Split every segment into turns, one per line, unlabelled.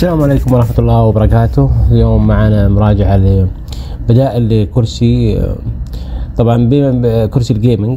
السلام عليكم ورحمة الله وبركاته. اليوم معنا مراجعة لبدائل لكرسي، طبعا بما كرسي الجيمنج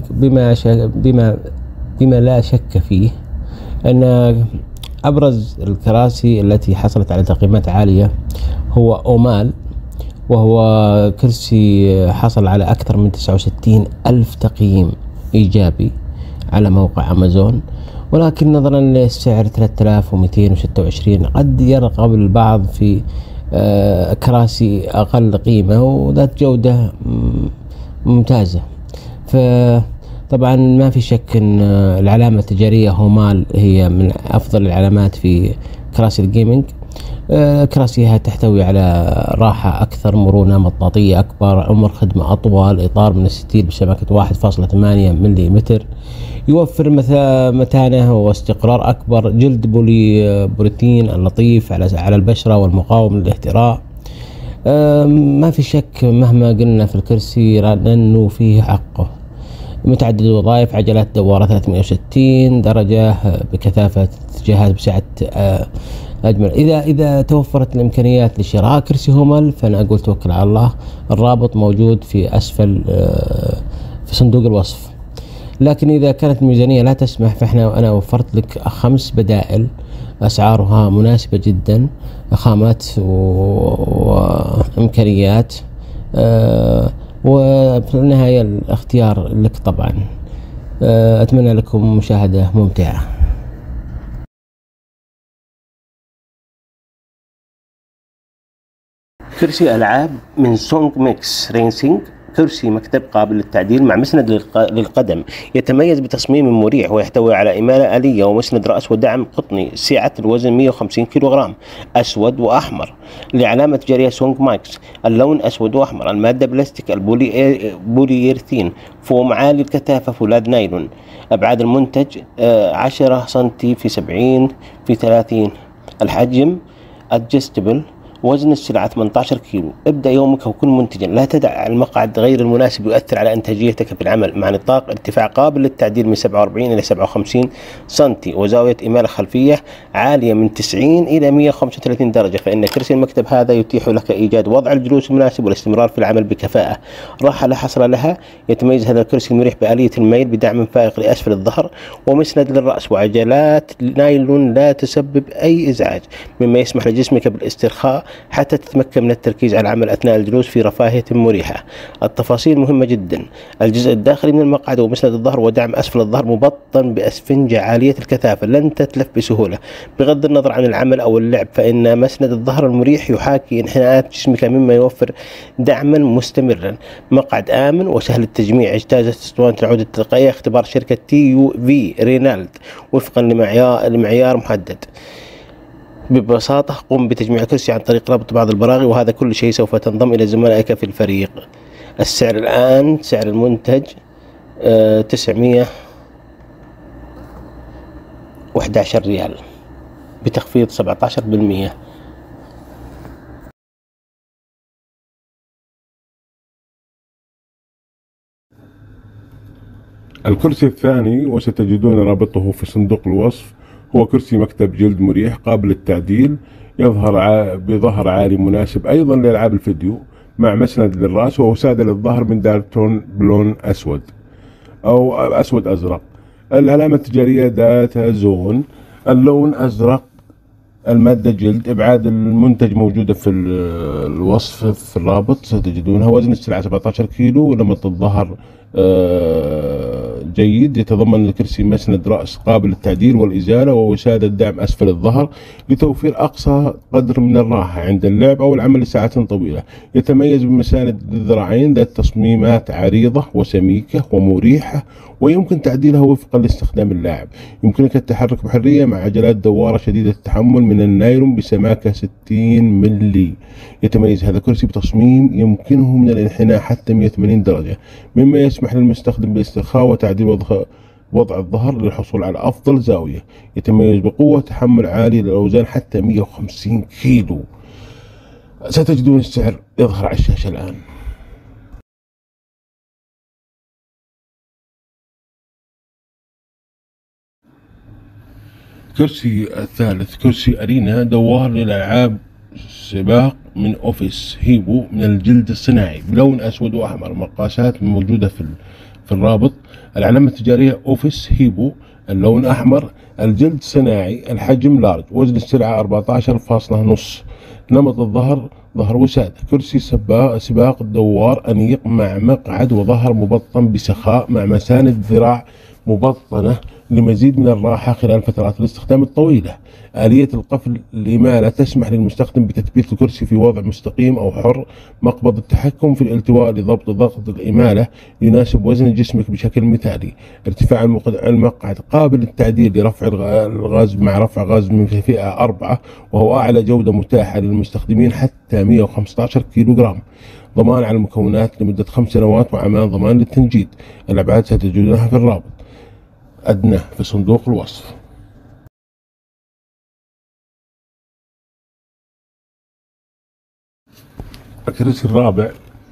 بما لا شك فيه أن أبرز الكراسي التي حصلت على تقييمات عالية هو أومال، وهو كرسي حصل على أكثر من 69 ألف تقييم إيجابي على موقع أمازون، ولكن نظرا للسعر 3226 قد يرغب البعض في كراسي أقل قيمة وذات جودة ممتازة. فطبعا ما في شك أن العلامة التجارية هومال هي من أفضل العلامات في كراسي الجيمنج. كراسيها تحتوي على راحة أكثر، مرونة، مطاطية أكبر، عمر خدمة أطول، إطار من الستيل بشبكة 1.8 ملم، يوفر متانة واستقرار أكبر، جلد بروتين اللطيف على البشرة والمقاوم للاهتراء. ما في شك مهما قلنا في الكرسي لأنه فيه حقه. متعدد الوظائف، عجلات دوارة 360 درجة بكثافة اتجاهات بسعة أجمل. إذا توفرت الإمكانيات لشراء كرسي هومال فأنا أقول توكل على الله. الرابط موجود في أسفل في صندوق الوصف. لكن إذا كانت الميزانية لا تسمح أنا وفرت لك 5 بدائل أسعارها مناسبة جدا، خامات وإمكانيات، وفي النهاية الاختيار لك طبعا. أتمنى لكم مشاهدة ممتعة. كرسي ألعاب من سونج ميكس رينسينج، كرسي مكتب قابل للتعديل مع مسند للقدم، يتميز بتصميم مريح ويحتوي على إمالة آلية ومسند رأس ودعم قطني، سعة الوزن 150 كيلوغرام، أسود وأحمر، لعلامة تجارية سونج ماكس، اللون أسود وأحمر، المادة بلاستيك البولييرثين، فوم عالي الكثافة، فولاذ نايلون، أبعاد المنتج 10 سنتي في 70 في 30، الحجم adjustable، وزن السلعة 18 كيلو. ابدأ يومك وكن منتجا، لا تدع المقعد غير المناسب يؤثر على إنتاجيتك في العمل. مع نطاق ارتفاع قابل للتعديل من 47 إلى 57 سنتي، وزاوية إمالة خلفية عالية من 90 إلى 135 درجة، فإن كرسي المكتب هذا يتيح لك إيجاد وضع الجلوس المناسب والاستمرار في العمل بكفاءة. راحة لا حصر لها. يتميز هذا الكرسي المريح بآلية الميل بدعم فائق لأسفل الظهر ومسند للرأس، وعجلات نايلون لا تسبب أي إزعاج، مما يسمح لجسمك بالاسترخاء حتى تتمكن من التركيز على العمل أثناء الجلوس في رفاهية مريحة. التفاصيل مهمة جدا. الجزء الداخلي من المقعد ومسند الظهر ودعم أسفل الظهر مبطن بأسفنجة عالية الكثافة لن تتلف بسهولة. بغض النظر عن العمل أو اللعب فإن مسند الظهر المريح يحاكي انحناءات جسمك مما يوفر دعما مستمرا. مقعد آمن وسهل التجميع. اجتازت اسطوانة العود التلقائية اختبار شركة TUV رينالد وفقا لمعيار محدد. ببساطة قم بتجميع الكرسي عن طريق ربط بعض البراغي، وهذا كل شيء سوف تنضم إلى زملائك في الفريق. السعر الآن سعر المنتج 911 ريال بتخفيض 17%.
الكرسي الثاني وستجدون رابطه في صندوق الوصف هو كرسي مكتب جلد مريح قابل للتعديل، يظهر بظهر عالي مناسب أيضا لألعاب الفيديو، مع مسند للرأس ووسادة للظهر من دارتون بلون أسود أو أسود أزرق. العلامة التجارية داتا زون، اللون أزرق، المادة جلد. إبعاد المنتج موجودة في الوصف في الرابط ستجدونها. وزن السلعة 17 كيلو، ونمط الظهر جيد. يتضمن الكرسي مسند رأس قابل للتعديل والإزالة ووسادة دعم أسفل الظهر لتوفير أقصى قدر من الراحة عند اللعب أو العمل لساعات طويلة. يتميز بمساند الذراعين ذات تصميمات عريضة وسميكة ومريحة، ويمكن تعديلها وفقا لاستخدام اللاعب. يمكنك التحرك بحرية مع عجلات دوارة شديدة التحمل من النايلون بسماكة 60 ملي. يتميز هذا الكرسي بتصميم يمكنه من الانحناء حتى 180 درجة، مما يسمح للمستخدم بالاسترخاء وتعديل وضع الظهر للحصول على أفضل زاوية. يتميز بقوة تحمل عالية للأوزان حتى 150 كيلو. ستجدون السعر يظهر على الشاشة الآن. كرسي الثالث كرسي أرينا دوار للألعاب سباق من أوفيس هيبو من الجلد الصناعي بلون أسود وأحمر. مقاسات موجودة في الرابط. العلامة التجارية أوفيس هيبو، اللون أحمر، الجلد صناعي، الحجم لارج، وزن السلعة 14.5. نمط الظهر ظهر وسادة. كرسي سباق دوار أنيق مع مقعد وظهر مبطن بسخاء مع مساند ذراع مبطنة لمزيد من الراحة خلال فترات الاستخدام الطويلة. آلية القفل الإمالة تسمح للمستخدم بتثبيت الكرسي في وضع مستقيم أو حر. مقبض التحكم في الالتواء لضبط ضغط الإمالة يناسب وزن جسمك بشكل مثالي. ارتفاع المقعد قابل للتعديل لرفع الغاز مع رفع غاز من فئة 4، وهو أعلى جودة متاحة للمستخدمين حتى 115 كيلوغرام. ضمان على المكونات لمدة 5 سنوات وعامان ضمان للتنجيد. الأبعاد ستجدونها في الرابط أدنى في صندوق الوصف. الكرسي الرابع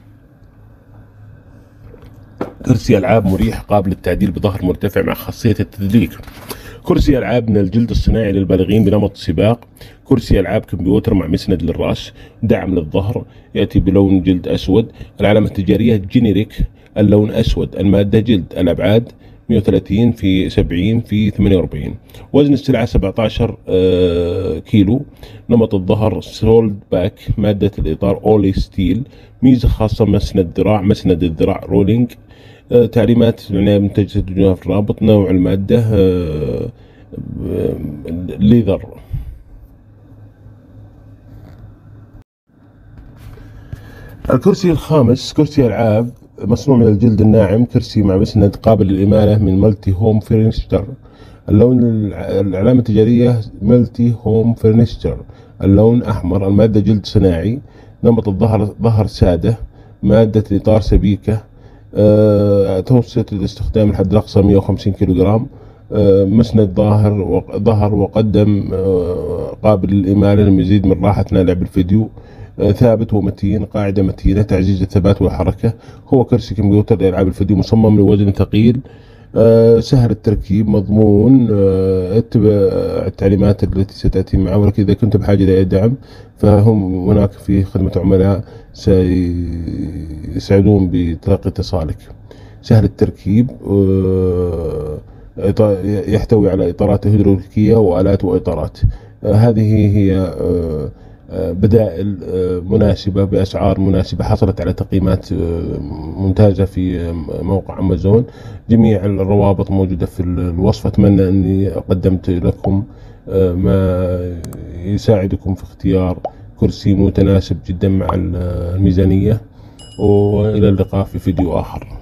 كرسي ألعاب مريح قابل للتعديل بظهر مرتفع مع خاصية التدليك. كرسي ألعاب من الجلد الصناعي للبالغين بنمط سباق. كرسي ألعاب كمبيوتر مع مسند للرأس، دعم للظهر، يأتي بلون جلد أسود. العلامة التجارية جينيريك، اللون أسود، المادة جلد. الأبعاد 130 في 70 في 48. وزن السلعة 17 كيلو. نمط الظهر سولد باك، مادة الإطار أولي ستيل. ميزة خاصة مسند الذراع رولينج. تعليمات العناية بالمنتج تجدونها في الرابط. نوع المادة ليذر. الكرسي الخامس كرسي ألعاب مصنوع من الجلد الناعم. كرسي مع مسند قابل للإمالة من ملتي هوم فرنشتر. اللون العلامة التجارية ملتي هوم فرنشتر، اللون أحمر، المادة جلد صناعي. نمط ظهر سادة، مادة الإطار سبيكة. توصية الاستخدام الحد الأقصى 150 كيلوغرام. مسند ظهر وقدم قابل للإمالة للمزيد من راحة لعب الفيديو. ثابت ومتين، قاعدة متينة، تعزيز الثبات والحركة. هو كرسي كمبيوتر لألعاب الفيديو مصمم لوزن ثقيل، سهل التركيب، مضمون. اتبع التعليمات التي ستأتي معه، ولكن إذا كنت بحاجة إلى دعم فهم هناك في خدمة عملاء سيساعدون بتلقي اتصالك. سهل التركيب، يحتوي على إطارات هيدروليكية وآلات وإطارات. هذه هي بدائل مناسبة بأسعار مناسبة، حصلت على تقييمات ممتازة في موقع أمازون. جميع الروابط موجودة في الوصف. أتمنى أني قدمت لكم ما يساعدكم في اختيار كرسي متناسب جدا مع الميزانية، وإلى اللقاء في فيديو آخر.